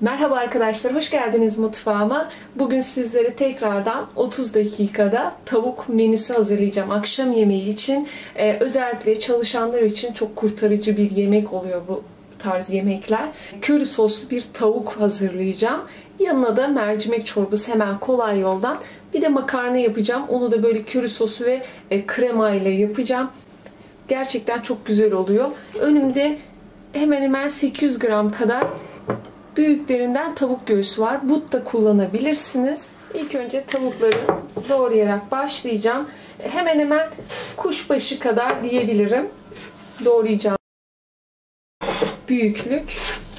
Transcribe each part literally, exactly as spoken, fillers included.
Merhaba arkadaşlar, hoş geldiniz mutfağıma. Bugün sizlere tekrardan otuz dakikada tavuk menüsü hazırlayacağım. Akşam yemeği için ee, özellikle çalışanlar için çok kurtarıcı bir yemek oluyor bu tarz yemekler. Köri soslu bir tavuk hazırlayacağım. Yanına da mercimek çorbası, hemen kolay yoldan. Bir de makarna yapacağım. Onu da böyle köri sosu ve e, krema ile yapacağım. Gerçekten çok güzel oluyor. Önümde hemen hemen sekiz yüz gram kadar büyüklerinden tavuk göğsü var. But da kullanabilirsiniz. İlk önce tavukları doğrayarak başlayacağım. Hemen hemen kuşbaşı kadar diyebilirim doğrayacağım büyüklük.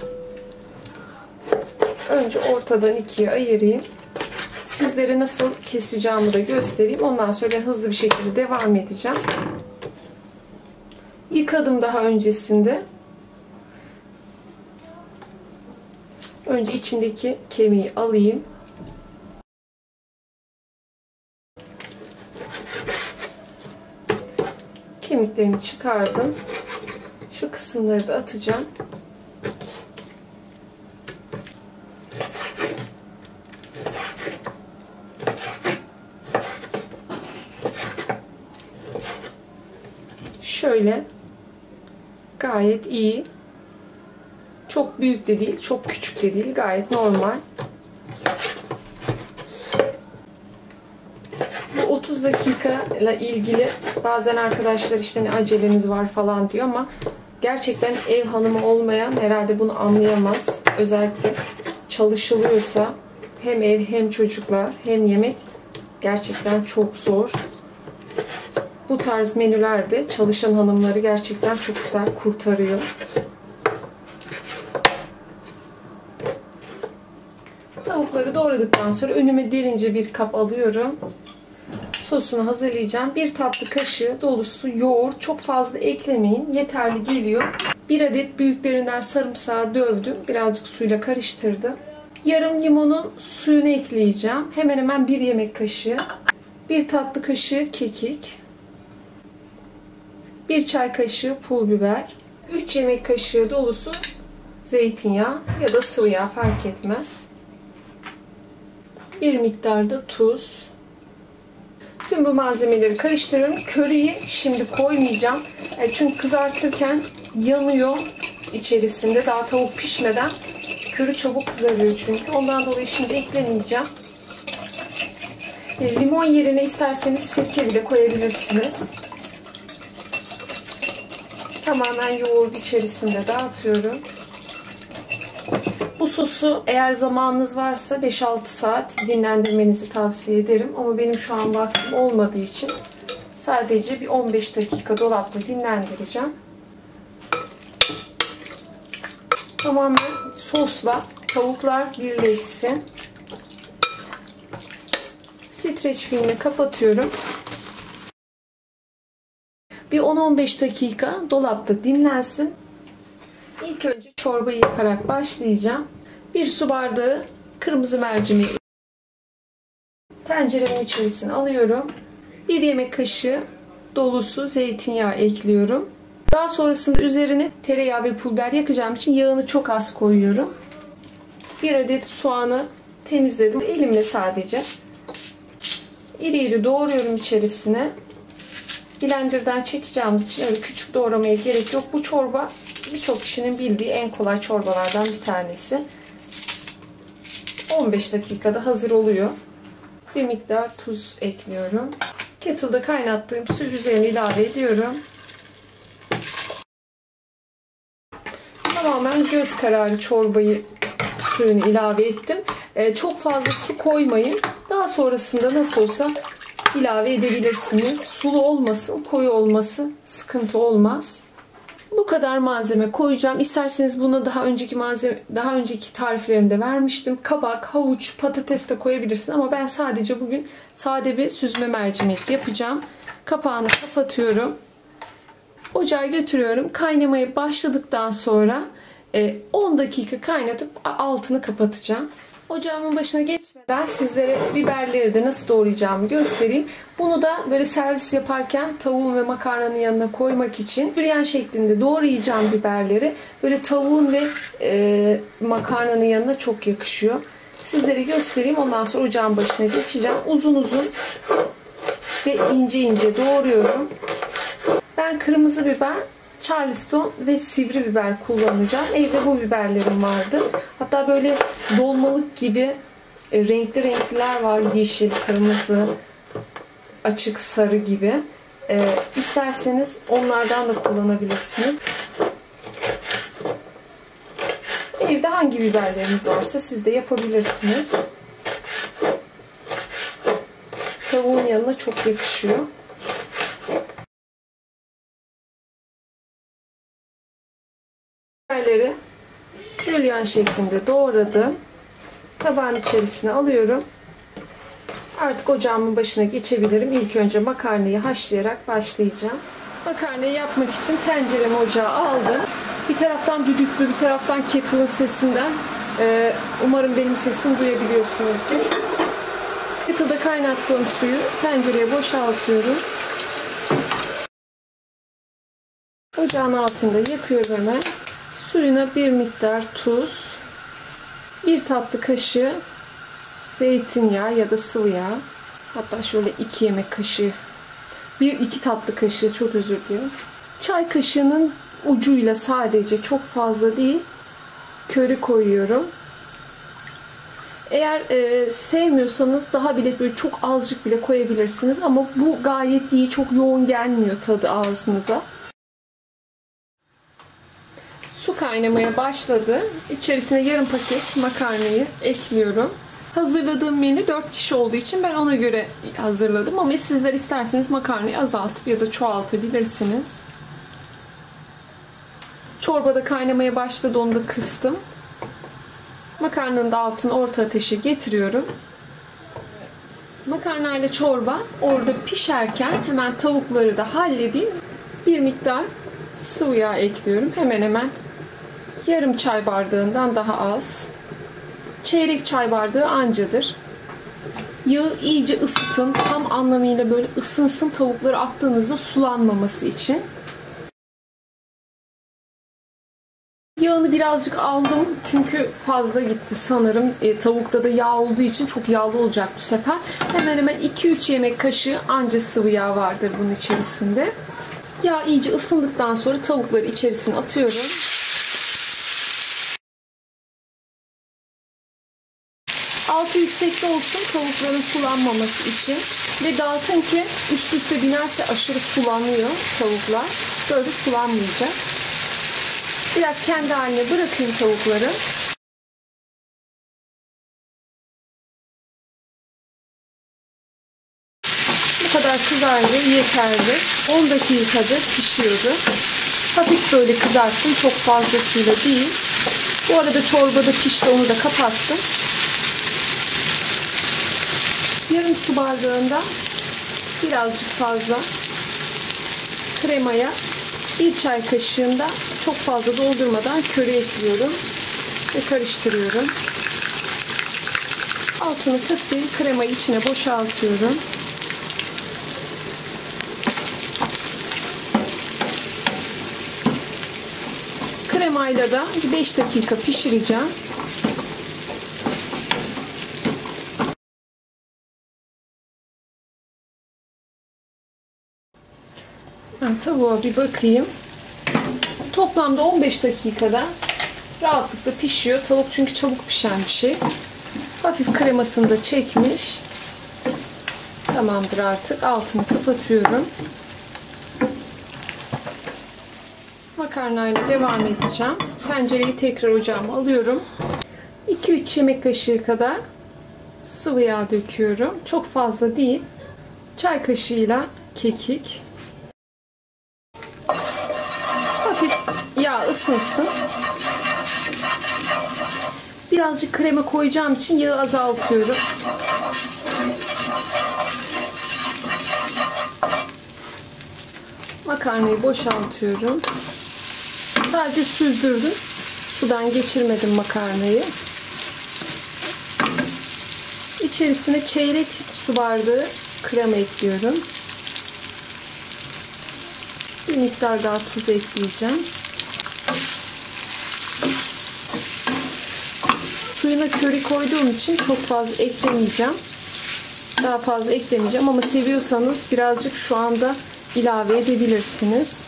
Önce ortadan ikiye ayırayım. Sizlere nasıl keseceğimi de göstereyim. Ondan sonra hızlı bir şekilde devam edeceğim. Yıkadım daha öncesinde. Önce içindeki kemiği alayım. Kemiklerini çıkardım. Şu kısımları da atacağım. Şöyle gayet iyi. Çok büyük de değil, çok küçük de değil. Gayet normal. Bu otuz dakika ile ilgili bazen arkadaşlar işte ne aceleniz var falan diyor ama gerçekten ev hanımı olmayan herhalde bunu anlayamaz. Özellikle çalışılıyorsa hem ev hem çocuklar hem yemek gerçekten çok zor. Bu tarz menülerde çalışan hanımları gerçekten çok güzel kurtarıyor. Tavukları doğradıktan sonra önüme derince bir kap alıyorum. Sosunu hazırlayacağım. Bir tatlı kaşığı dolusu yoğurt. Çok fazla eklemeyin. Yeterli geliyor. Bir adet büyüklerinden sarımsağı dövdüm. Birazcık suyla karıştırdım. Yarım limonun suyunu ekleyeceğim. Hemen hemen bir yemek kaşığı. Bir tatlı kaşığı kekik. Bir çay kaşığı pul biber. üç yemek kaşığı dolusu zeytinyağı ya da sıvı yağ fark etmez. Bir miktar da tuz. Tüm bu malzemeleri karıştırıyorum. Köriyi şimdi koymayacağım. Çünkü kızartırken yanıyor içerisinde. Daha tavuk pişmeden. Köri çabuk kızarıyor çünkü. Ondan dolayı şimdi eklemeyeceğim. Limon yerine isterseniz sirke bile koyabilirsiniz. Tamamen yoğurt içerisinde dağıtıyorum. Bu sosu eğer zamanınız varsa beş altı saat dinlendirmenizi tavsiye ederim. Ama benim şu an vaktim olmadığı için sadece bir on beş dakika dolapta dinlendireceğim. Tamamen sosla tavuklar birleşsin. Streç filmini kapatıyorum. Bir on on beş dakika dolapta dinlensin. İlk önce çorbayı yaparak başlayacağım. Bir su bardağı kırmızı mercimeği tenceremin içerisine alıyorum. Bir yemek kaşığı dolusu zeytinyağı ekliyorum. Daha sonrasında üzerine tereyağı ve pul biber yakacağım için yağını çok az koyuyorum. Bir adet soğanı temizledim. Elimle sadece. İri iri doğruyorum içerisine. Blender'dan çekeceğimiz için öyle küçük doğramaya gerek yok. Bu çorba birçok kişinin bildiği en kolay çorbalardan bir tanesi. on beş dakikada hazır oluyor. Bir miktar tuz ekliyorum. Kettle'da kaynattığım su üzerine ilave ediyorum. Tamamen göz kararı çorbayı suyunu ilave ettim. Ee, çok fazla su koymayın. Daha sonrasında nasıl olsa ilave edebilirsiniz. Sulu olmasın, koyu olması sıkıntı olmaz. Bu kadar malzeme koyacağım. İsterseniz buna daha önceki malzeme, daha önceki tariflerimde vermiştim. Kabak, havuç, patates de koyabilirsin ama ben sadece bugün sade bir süzme mercimek yapacağım. Kapağını kapatıyorum. Ocağa götürüyorum. Kaynamaya başladıktan sonra on dakika kaynatıp altını kapatacağım. Ocağımın başına geçmeden sizlere biberleri de nasıl doğrayacağımı göstereyim. Bunu da böyle servis yaparken tavuğun ve makarnanın yanına koymak için büryan şeklinde doğrayacağım biberleri. Böyle tavuğun ve e, makarnanın yanına çok yakışıyor. Sizlere göstereyim. Ondan sonra ocağın başına geçeceğim. Uzun uzun ve ince ince doğruyorum. Ben kırmızı biber, Charleston ve sivri biber kullanacağım. Evde bu biberlerim vardı. Hatta böyle dolmalık gibi renkli renkliler var. Yeşil, kırmızı, açık sarı gibi. Ee, isterseniz onlardan da kullanabilirsiniz. Evde hangi biberleriniz varsa siz de yapabilirsiniz. Tavuğun yanına çok yakışıyor. Biberleri jülyen şeklinde doğradım. Tabağın içerisine alıyorum. Artık ocağımın başına geçebilirim. İlk önce makarnayı haşlayarak başlayacağım. Makarnayı yapmak için tenceremi ocağa aldım. Bir taraftan düdüklü, bir taraftan kettle'ın sesinden e, umarım benim sesimi duyabiliyorsunuzdur. Kettle'da kaynattığım suyu tencereye boşaltıyorum. Ocağın altında yakıyorum hemen. Suyuna bir miktar tuz, bir tatlı kaşığı zeytinyağı ya da sıvı yağ, hatta şöyle iki yemek kaşığı, bir iki tatlı kaşığı, çok özür diliyorum. Çay kaşığının ucuyla, sadece, çok fazla değil, köri koyuyorum. Eğer e, sevmiyorsanız daha bile böyle çok azıcık bile koyabilirsiniz ama bu gayet iyi, çok yoğun gelmiyor tadı ağzınıza. Su kaynamaya başladı. İçerisine yarım paket makarnayı ekliyorum. Hazırladığım menü dört kişi olduğu için ben ona göre hazırladım. Ama sizler isterseniz makarnayı azaltıp ya da çoğaltabilirsiniz. Çorba da kaynamaya başladı. Onu da kıstım. Makarnanın da altını orta ateşe getiriyorum. Makarna ile çorba orada pişerken hemen tavukları da halledeyim. Bir miktar sıvı yağ ekliyorum. Hemen hemen yarım çay bardağından daha az. Çeyrek çay bardağı ancadır. Yağı iyice ısıtın. Tam anlamıyla böyle ısınsın, tavukları attığınızda sulanmaması için. Yağını birazcık aldım. Çünkü fazla gitti sanırım. E, tavukta da yağ olduğu için çok yağlı olacak bu sefer. Hemen hemen iki üç yemek kaşığı anca sıvı yağ vardır bunun içerisinde. Yağ iyice ısındıktan sonra tavukları içerisine atıyorum. Altı yüksekte olsun tavukların sulanmaması için. Ve dağıtın ki üst üste binerse aşırı sulanıyor tavuklar. Böyle sulanmayacak. Biraz kendi haline bırakayım tavukları. Bu kadar kızardı, yeterli. on dakikadır pişiyordu. Hafif böyle kızarttım, çok fazlasıyla değil. Bu arada çorba da pişti, onu da kapattım. Yarım su bardağında birazcık fazla kremaya bir çay kaşığında, çok fazla doldurmadan, köri ekliyorum ve karıştırıyorum. Altını kısayım, kremayı içine boşaltıyorum. Kremayla da beş dakika pişireceğim. Ben tavuğa bir bakayım. Toplamda on beş dakikada rahatlıkla pişiyor. Tavuk çünkü çabuk pişen bir şey. Hafif kremasını da çekmiş. Tamamdır artık. Altını kapatıyorum. Makarnayla devam edeceğim. Tencereyi tekrar ocağıma alıyorum. iki üç yemek kaşığı kadar sıvı yağ döküyorum. Çok fazla değil. Çay kaşığıyla kekik. Hafif yağ ısınsın. Birazcık krema koyacağım için yağı azaltıyorum. Makarnayı boşaltıyorum. Sadece süzdürdüm. Sudan geçirmedim makarnayı. İçerisine çeyrek su bardağı krema ekliyorum. Bir miktar daha tuz ekleyeceğim. Suyuna köri koyduğum için çok fazla eklemeyeceğim. Daha fazla eklemeyeceğim ama seviyorsanız birazcık şu anda ilave edebilirsiniz.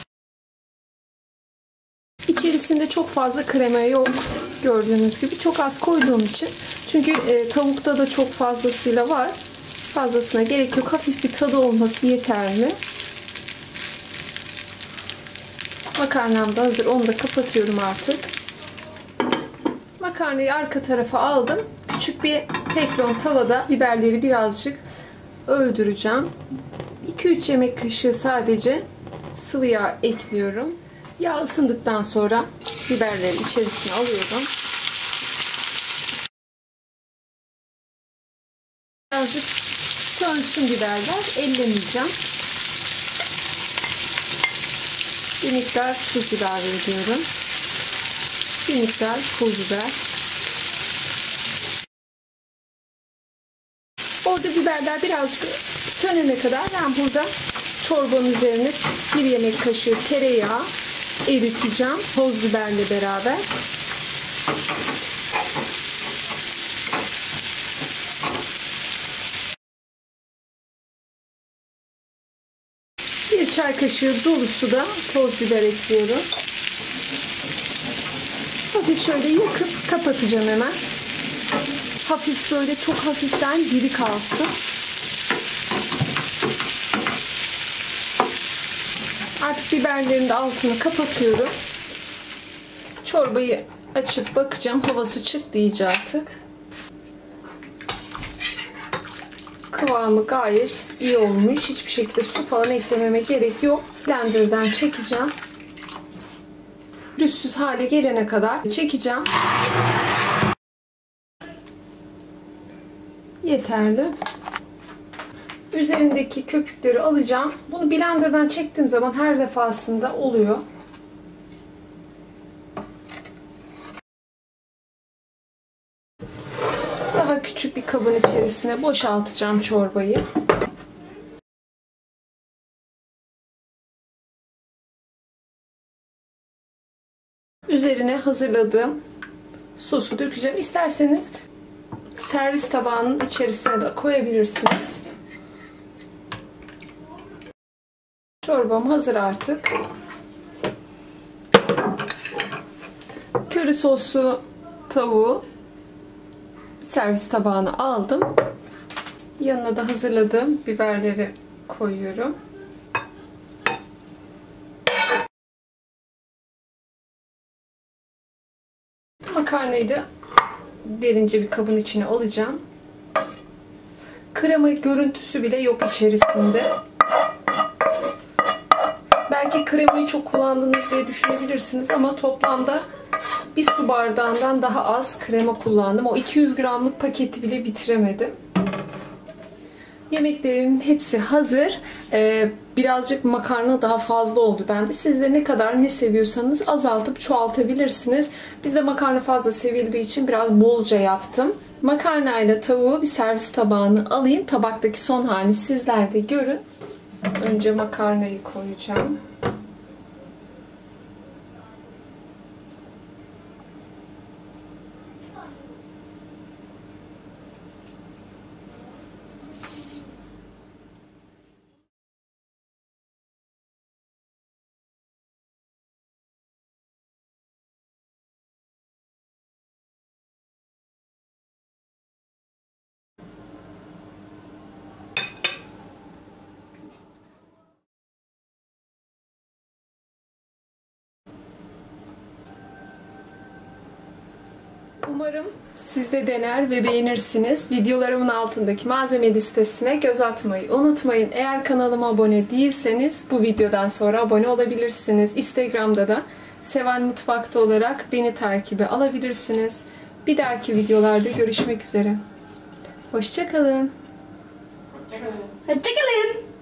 İçerisinde çok fazla krema yok. Gördüğünüz gibi çok az koyduğum için. Çünkü e, tavukta da çok fazlasıyla var. Fazlasına gerek yok. Hafif bir tadı olması yeterli. Makarnam da hazır. Onu da kapatıyorum artık. Makarnayı arka tarafa aldım. Küçük bir teflon tavada biberleri birazcık öldüreceğim. iki üç yemek kaşığı sadece sıvı yağ ekliyorum. Yağ ısındıktan sonra biberleri içerisine alıyorum. Birazcık sönsün biberler. Ellemeyeceğim. Bir miktar tuz ilave ediyorum. Bir miktar pul biber. Orada biberler birazcık sönene kadar ben burada çorbanın üzerine bir yemek kaşığı tereyağı eriteceğim. Toz biberle beraber. Bir çay kaşığı dolusu da toz biber ekliyorum. Hafif şöyle yakıp kapatacağım hemen. Hafif böyle çok hafiften diri kalsın. Artık biberlerin de altını kapatıyorum. Çorbayı açıp bakacağım. Havası çıktı iyice artık. Kıvamı gayet iyi olmuş. Hiçbir şekilde su falan eklememe gerek yok. Blender'dan çekeceğim. Pürüzsüz hale gelene kadar çekeceğim. Yeterli. Üzerindeki köpükleri alacağım. Bunu blenderdan çektiğim zaman her defasında oluyor. Daha küçük bir kabın içerisine boşaltacağım çorbayı. Üzerine hazırladığım sosu dökeceğim. İsterseniz servis tabağının içerisine de koyabilirsiniz. Çorbam hazır artık. Köri soslu tavuğu servis tabağına aldım. Yanına da hazırladığım biberleri koyuyorum. Makarnayı da derince bir kabın içine alacağım. Krema görüntüsü bile yok içerisinde. Belki kremayı çok kullandınız diye düşünebilirsiniz ama toplamda bir su bardağından daha az krema kullandım. O iki yüz gramlık paketi bile bitiremedim. Yemeklerimin hepsi hazır. Ee, birazcık makarna daha fazla oldu bende. Siz de ne kadar ne seviyorsanız azaltıp çoğaltabilirsiniz. Bizde makarna fazla sevildiği için biraz bolca yaptım. Makarnayla tavuğu bir servis tabağına alayım. Tabaktaki son halini sizler de görün. Önce makarnayı koyacağım. Umarım siz de dener ve beğenirsiniz. Videolarımın altındaki malzeme listesine göz atmayı unutmayın. Eğer kanalıma abone değilseniz bu videodan sonra abone olabilirsiniz. Instagram'da da Seval Mutfak'ta olarak beni takibe alabilirsiniz. Bir dahaki videolarda görüşmek üzere. Hoşça kalın. Hoşça kalın. Hoşça kalın.